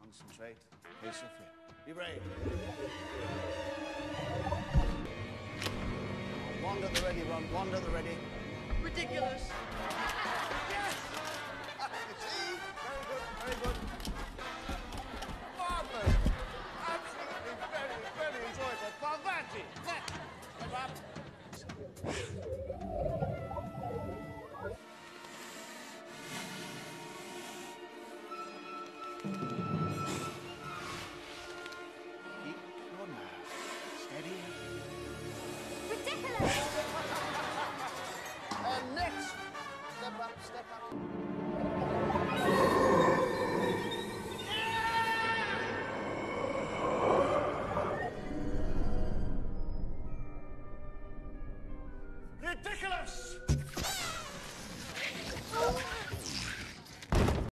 Concentrate. Here's Sophia. Be brave. Wander the ready, Ron. Wander the ready. Ridiculous. Yes! See? Very good, very good. Marvelous. Absolutely very, very enjoyable. Pavati. Left. Step up.